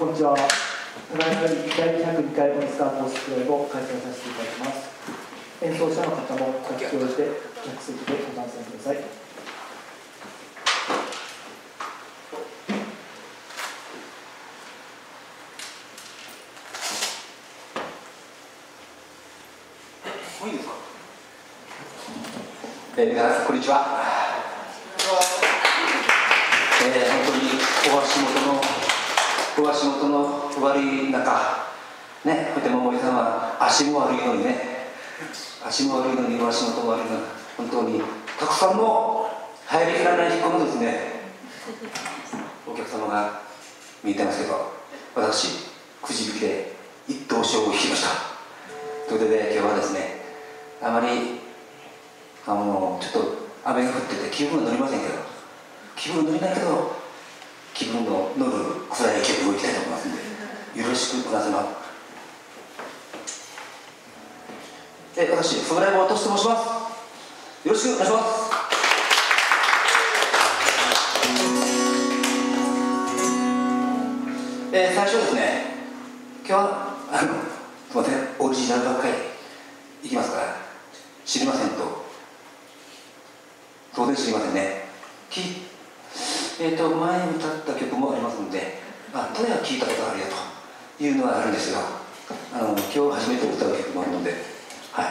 こんにちは。長野より第202回オイスターコースクライブを開催させていただきます。演奏者の方も楽器をして客席でご参戦ください。 皆さんこんにちは。本当にお足元の悪い中、ね、とても森さんは足も悪いのにね、足も悪いのにお足元も悪いのに、本当にたくさんの入りきらない引っ込むですね、お客様が見てますけど、私、くじ引きで一等賞を引きました。ということで、今日はですね、あまりちょっと雨が降ってて気分は乗りませんけど、気分乗りないけど、気分の乗る暗い曲をいきたいと思いますので、よろしくお願いします。私、フライボーとして申します。よろしくお願いします。最初ですね、今日はすみません、オリジナルばっかりいきますから、知りませんと。当然知りませんね。前に歌った曲もありますので、どれは聴いたことあるよというのはあるんですが、今日初めて歌う曲もあるので、はい。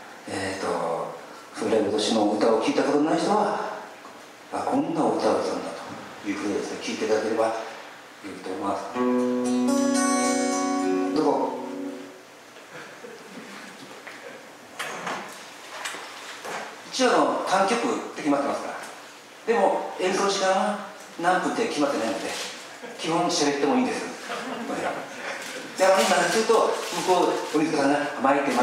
フライブ年の歌を聴いたことのない人は、こんな歌を歌うんだというふうにですね、聴いていただければよいと思います。どうぞ。一応単曲って決まってますから。でも演奏時間は何分って決まってないので、基本喋ってもいいんです。で、今すると向こう鬼塚さんが巻いてと。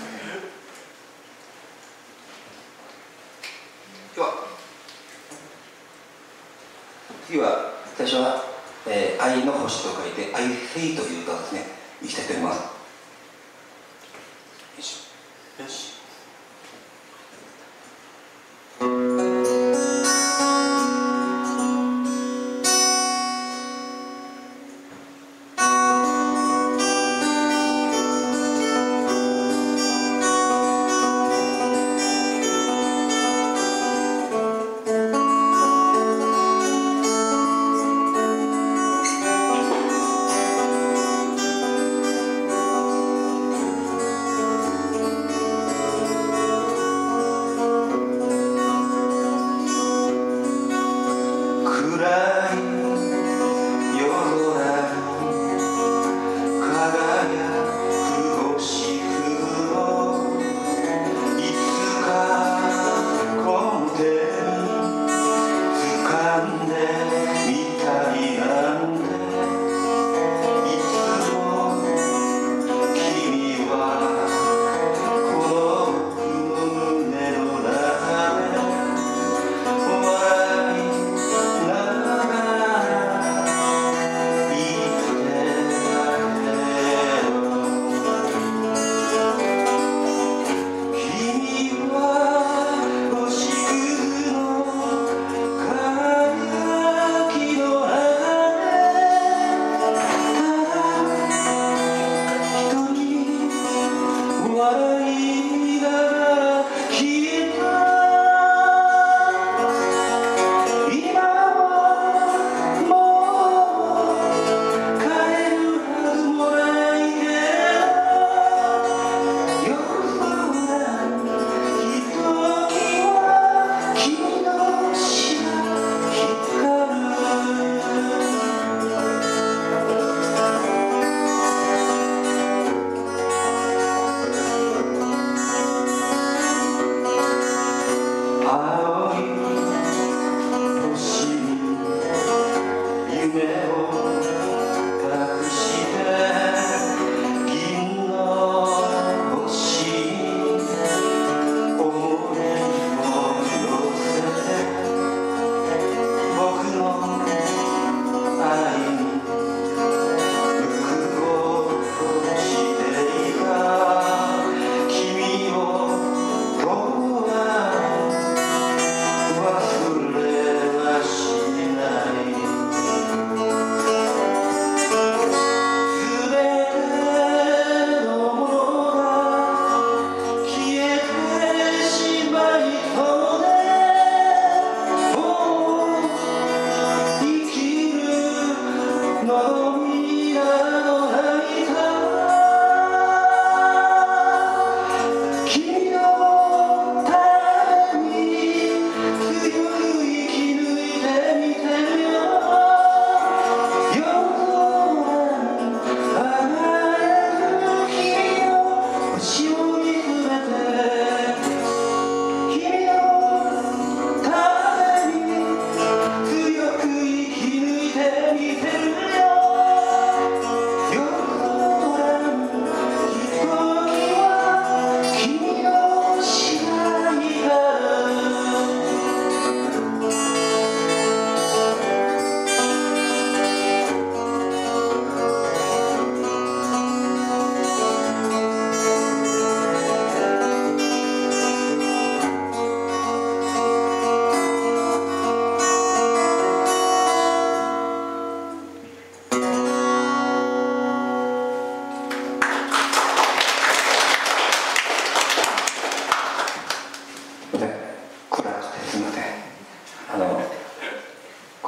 次は最初は、愛の星と書いて愛星という歌をですね、いきたいと思います。よし。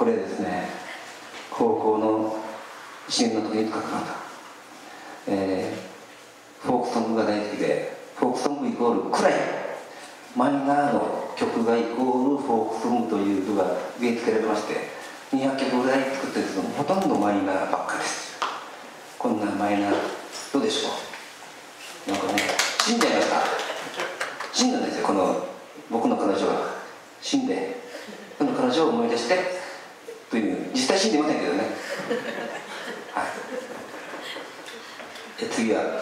これですね、高校の1年の時に書かれた、フォークソングが大好きで、フォークソングイコール暗いマイナーの曲がイコールフォークソングというのが植え付けられまして、200曲ぐらい作ってるんですけど、ほとんどマイナーばっかりです。こんなマイナーどうでしょう。なんかね、死んじゃいました。死んだんですよ、この僕の彼女は。死んで、この彼女を思い出してという、実際死んでませんけどね。はい。次は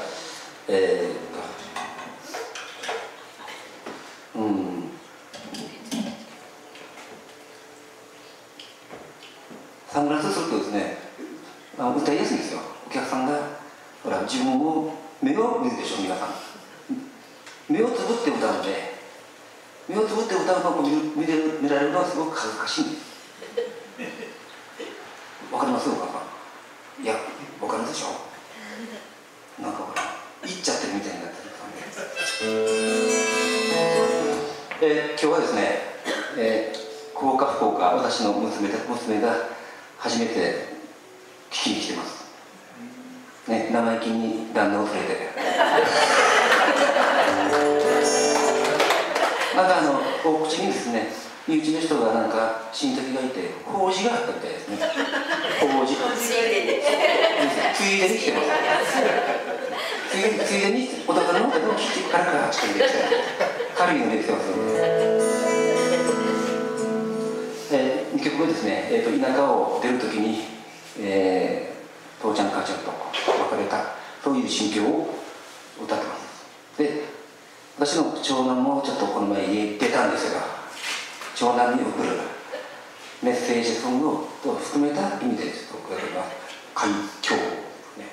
サングラスするとですね、歌いやすいんですよ。お客さんがほら自分を目を見るでしょ、皆さん。目をつぶって歌うので、目をつぶって歌うのを見られるのはすごく恥ずかしいんです。わかりますか、お母さん。いや、わかるでしょ。なんかほら言っちゃってるみたいになってる感じ。今日はですね、幸か不幸か、私の娘が初めて聞きに来てます。ね、生意気に旦那を連れて。また大口にですね、身内の人がなんか親戚がいて、法事があったみたいですね。法事。ついでに来てます。ついでにお宝の方の聞きから8回で来たり、軽いので来てますので。2曲目ですね、田舎を出るときに、父ちゃん母ちゃんと別れた、そういう心境を歌ってます。で、私の長男もちょっとこの前家出たんですが、長男に送るメッセージソングを含めた意味でちょっと歌ってます。海峡ですね。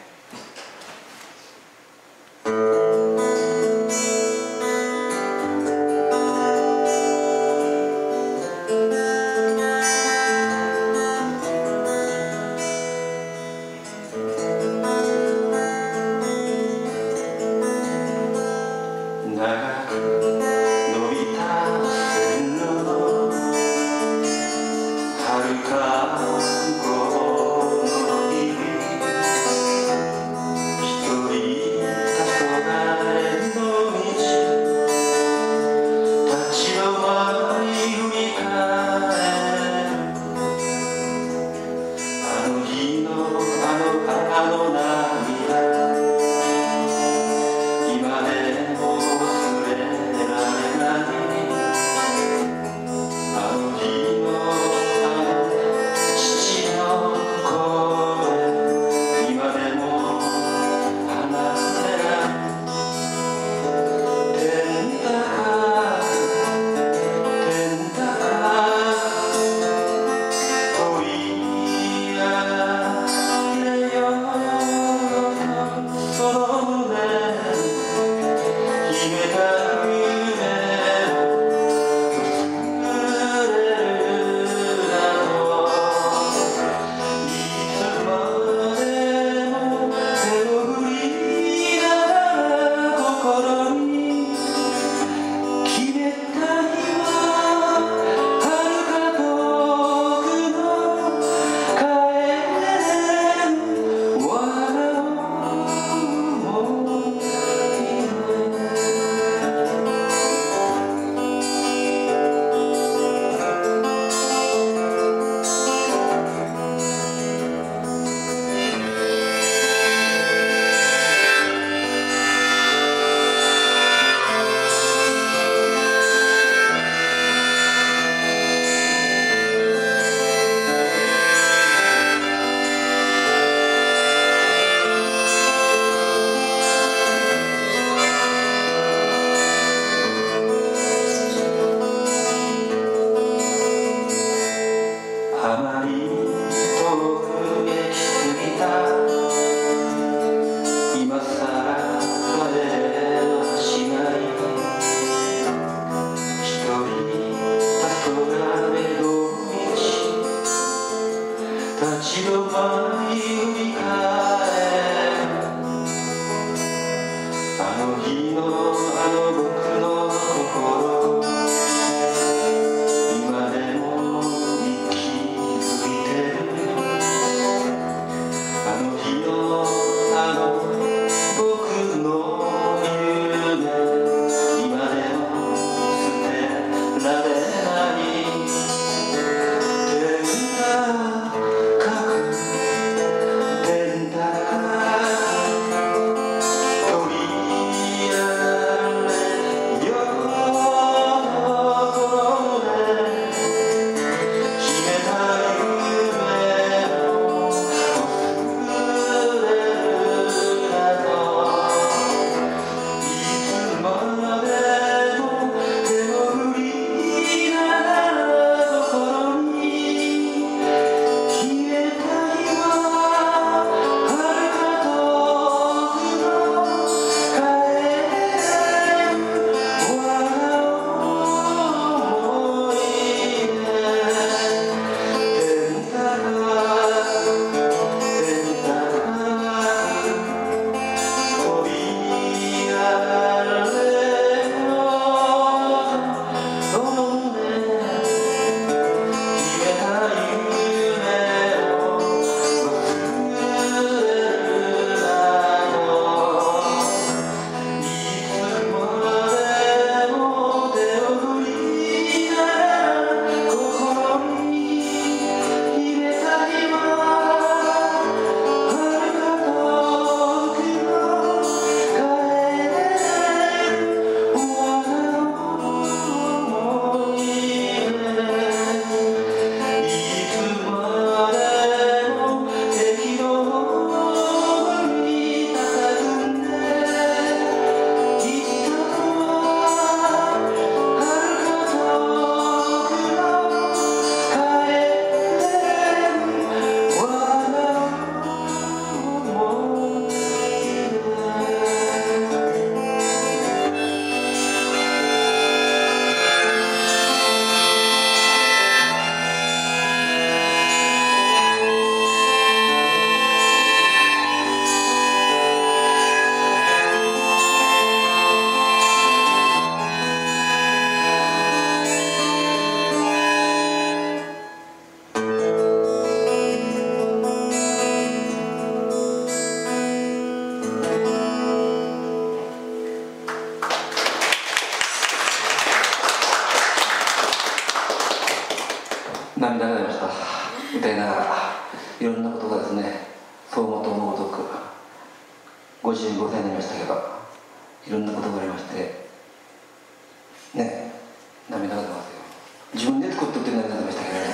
涙が出ました。歌いながらいろんなことがですね、そう思うと思うごとく55歳になりましたけど、いろんなことがありましてね、涙が出ますよ。自分で作っておって涙が出ましたけどね。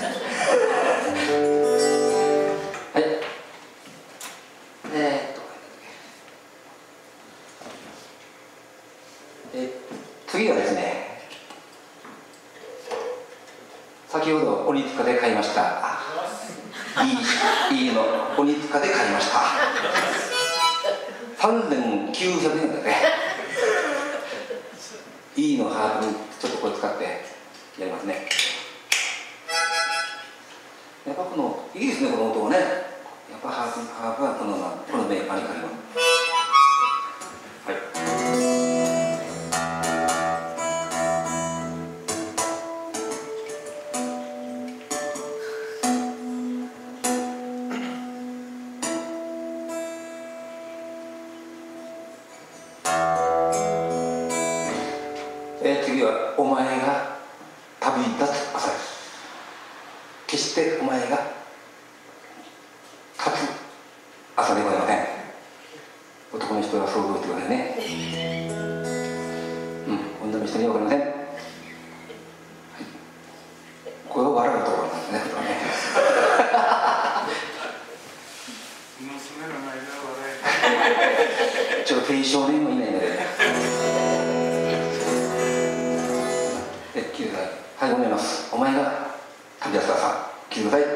はい、次はですね、先ほど鬼塚で買いましたいいの鬼塚で買いました3900円だね。いいのハーブにちょっとこれ使ってやりますね。やっぱこのいいですね、この音はね。やっぱハーブはこのメーカーに借ります。はい。次はお前が旅立つ朝です。決してお前が立つ朝ではありません。男の人は想像してくださいね。女の人には分かりません。はい、これは笑うところなんですね。 娘の前では笑えちょっと低少年もいないので。はい、お願いします。お前が旅立つ朝、聞いてください。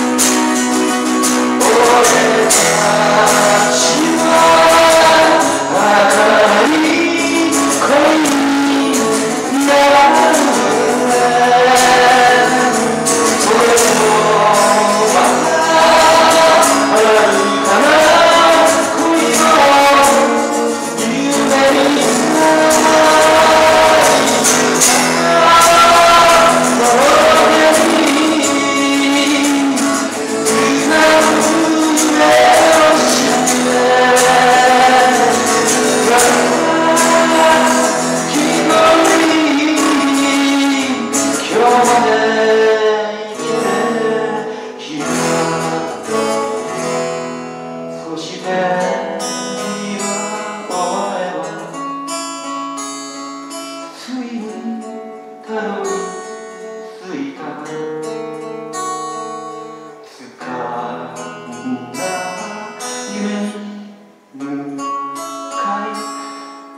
俺たちは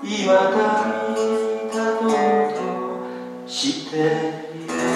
今旅立とうとしている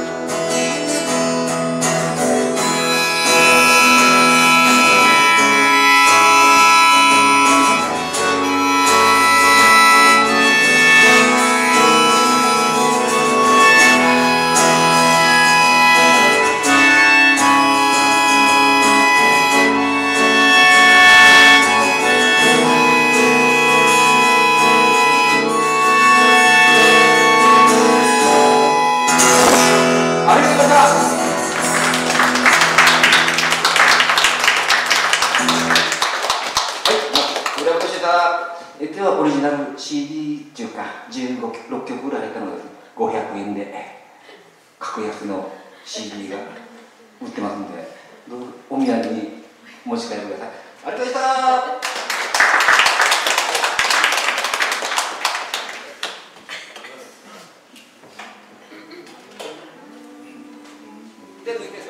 ではオリジナル CD っていうか16曲ぐらい入ったので500円で格安の CD が売ってますんでどうぞお土産に持ち帰ってください。ありがとうございました。